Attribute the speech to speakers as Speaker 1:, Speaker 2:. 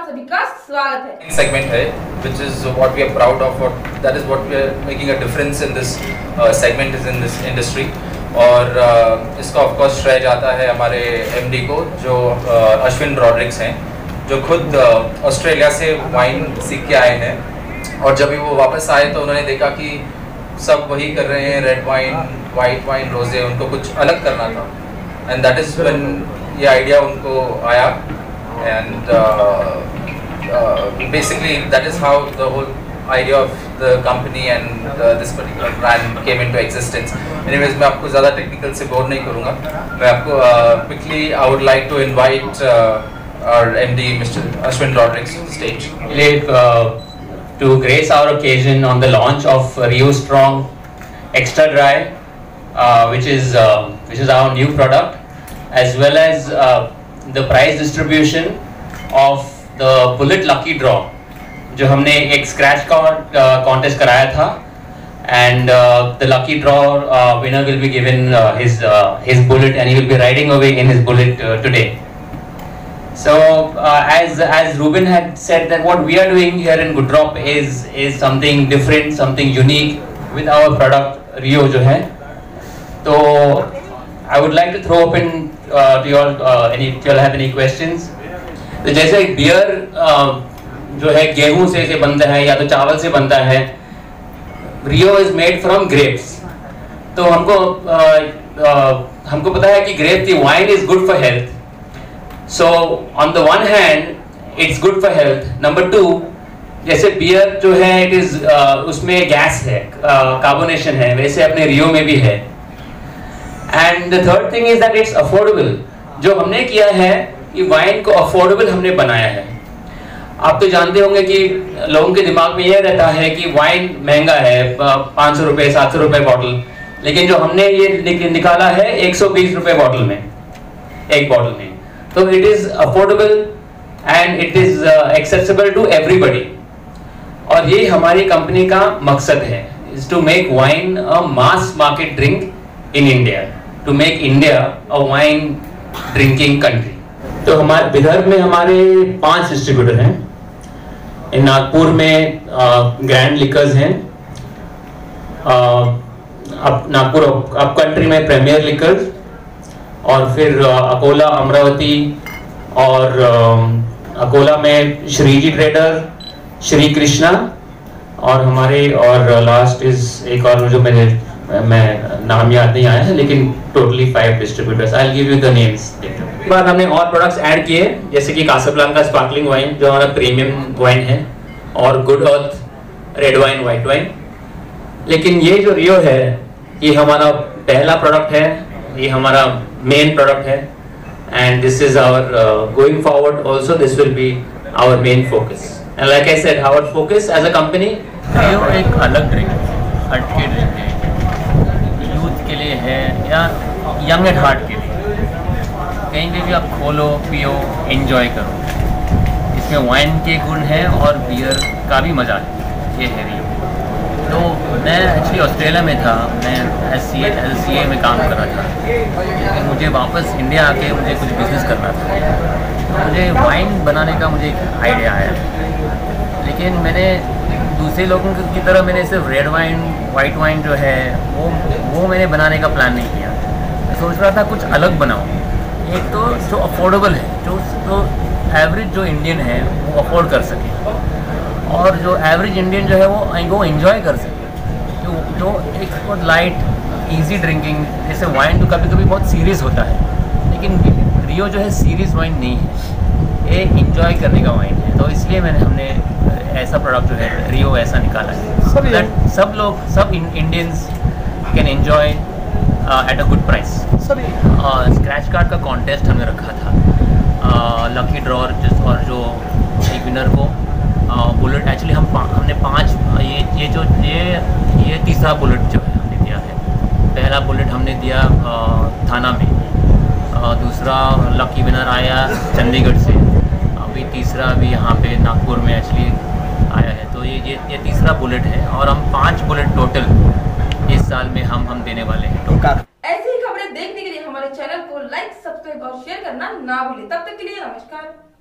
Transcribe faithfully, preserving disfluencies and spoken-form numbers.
Speaker 1: सभी का स्वागत है।
Speaker 2: Segment है, which is what we are proud of, or that is what we are making a difference in this uh, segment is in this industry. और uh, इसका of course श्रेय जाता है हमारे M D को जो uh, अश्विन रॉड्रिक्स हैं, जो खुद ऑस्ट्रेलिया uh, से वाइन सीख के आए हैं। और जब भी वो वापस आए तो उन्होंने देखा कि सब वही कर रहे हैं, रेड वाइन, वाइट वाइन, रोजे, उनको कुछ अलग करना था। एंड दैट इज़ व्हेन ये आइडिया उनको आया। And basically that is how the whole idea of the company and uh, this particular brand came into existence. Anyways, मैं आपको ज़्यादा टेक्निकल से बोर नहीं करूँगा। मैं आपको quickly I would like to invite uh, our M D, Mister Ashwin Rodrigues, to the stage.
Speaker 3: Live uh, to grace our occasion on the launch of Rio Strong Extra Dry, uh, which is uh, which is our new product, as well as uh, the prize distribution of the Bullet Lucky Draw, जो हमने एक scratch contest कराया था, and the lucky draw winner will be given his his bullet and he will be riding away in his bullet today. So uh, as as Ruben had said that what we are doing here in Goodrop is is something different, something unique with our product Rio जो है. तो I would like to throw open uh, to you all uh, any if you all have any questions. तो जैसे beer uh, जो है गेहूं से से बनता है या तो चावल से बनता है, Rio is made from grapes. तो हमको आ, आ, हमको पता है कि ग्रेप की wine is good for health. So on the one hand it's good for health. Number two, जैसे बियर जो है इट इज उसमें गैस है, कार्बोनेशन है, वैसे अपने रियो में भी है. And the third thing is that it's affordable. जो हमने किया है कि वाइन को अफोर्डेबल हमने बनाया है. आप तो जानते होंगे कि लोगों के दिमाग में यह रहता है कि वाइन महंगा है, पाँच सौ रुपये सात सौ रुपये बॉटल, लेकिन जो हमने ये निकाला है एक सौ बीस रुपये बॉटल में, एक बॉटल में. तो it is affordable and it is accessible to everybody. और ये हमारी कंपनी का मकसद है, is to make wine a mass market drink in India, to make India a wine drinking country. तो हमारे विदर्भ में हमारे पांच डिस्ट्रीब्यूटर हैं. इन नागपुर में ग्रैंड लिकर्स हैं, अब नागपुर अप कंट्री में प्रीमियर लिकर्स, और फिर अकोला, अमरावती, और अकोला में श्रीजी ट्रेडर, श्री कृष्णा, और हमारे और लास्ट इज एक और जो मेरे मैं नाम याद नहीं आया है, लेकिन totally five distributors. I will give you the names. बाद हमने और प्रोडक्ट्स ऐड किए, जैसे कि कासाब्लांका स्पार्कलिंग वाइन जो हमारा प्रीमियम वाइन है, और good earth red wine, white wine. लेकिन ये जो रियो है ये हमारा पहला प्रोडक्ट है, ये हमारा मेन प्रोडक्ट है, and this is our going forward also this will be our main focus. And like I said, our focus as a company.
Speaker 4: Rio एक अलग ड्रिंक, हटके ड्रिंक है, यूथ के लिए है या यंग एट हार्ट के लिए. कहीं पे भी आप खोलो, पियो, एंजॉय करो. इसमें वाइन के गुण हैं और बियर का भी मज़ा है. ये है रियो. तो मैं एक्चुअली ऑस्ट्रेलिया में था, मैं एस सी एस सी ए में काम कर रहा था, लेकिन मुझे वापस इंडिया आके मुझे कुछ बिज़नेस करना था. तो मुझे वाइन बनाने का मुझे एक आइडिया आया, लेकिन मैंने दूसरे लोगों की तरह मैंने सिर्फ रेड वाइन, वाइट वाइन जो है वो वो मैंने बनाने का प्लान नहीं किया. मैं सोच रहा था कुछ अलग बनाऊँ, एक तो जो अफोर्डेबल है, जो तो एवरेज जो इंडियन है वो अफोर्ड कर सके, और जो एवरेज इंडियन जो है वो वो एंजॉय कर सके. जो जो एक बहुत लाइट इजी ड्रिंकिंग, जैसे वाइन तो कभी कभी बहुत सीरियस होता है, लेकिन रियो जो है सीरियस वाइन नहीं है, ये इंजॉय करने का वाइन है. तो इसलिए मैंने हमने ऐसा प्रोडक्ट जो है रियो ऐसा निकाला है दैट सब लोग, सब Indians can enjoy at a good price. Scratch card का कॉन्टेस्ट हमने रखा था, लकी ड्रॉ, जिस और जो एक विनर को बुलेट, एक्चुअली हम पा, हमने पांच, ये ये जो ये ये तीसरा बुलेट जो है हमने दिया है. पहला बुलेट हमने दिया आ, थाना में, आ, दूसरा लकी विनर आया चंडीगढ़ से, अभी तीसरा भी यहाँ पे नागपुर में एक्चुअली आया है. तो ये ये ये तीसरा बुलेट है, और हम पाँच बुलेट टोटल इस साल में हम हम देने वाले हैं.
Speaker 1: ऐसी ही खबरें देखने के लिए हमारे चैनल को लाइक, सब्सक्राइब और शेयर करना ना भूलें. तब तक के लिए नमस्कार.